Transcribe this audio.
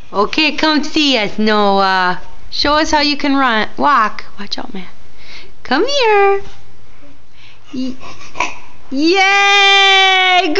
Okay, come see us, Noah. Show us how you can walk. Watch out, man. Come here. Yay!